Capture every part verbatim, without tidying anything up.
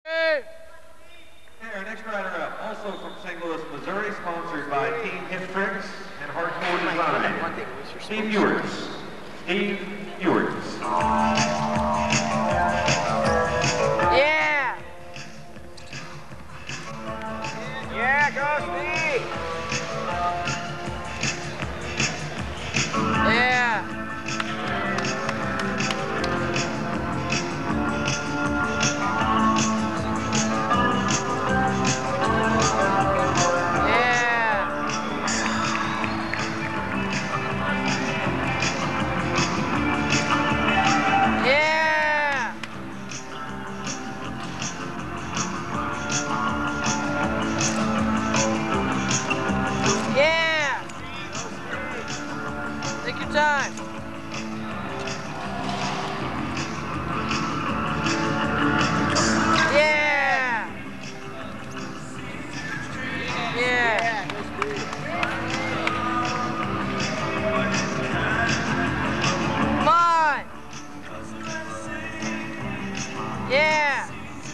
Hey. Okay, our next rider up, also from Saint Louis, Missouri, sponsored by Team Hip and Hardcore Design, Steve Ewertz. Steve Ewertz. Yeah! Yeah, go Steve! Yeah! Take your time. Yeah. Yeah. Come on. Yeah.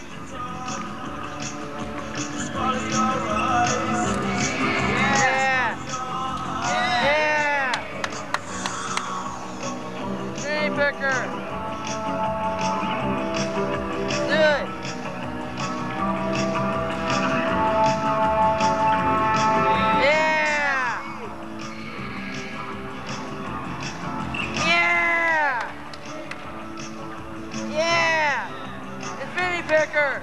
Picker. Good. Yeah. Yeah. Yeah. Infinity picker.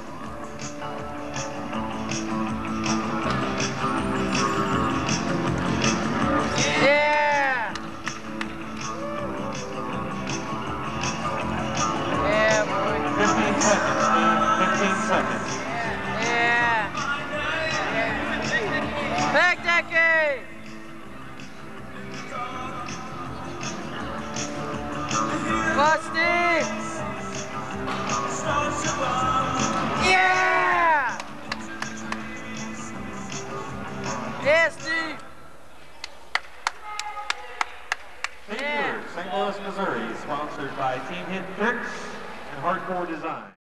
Yeah. fifteen seconds, fifteen seconds. Yeah. Back decade. Come Steve. Yeah. Yeah, Steve. Saint Louis, Missouri, sponsored by Team Hip and Hardcore Design.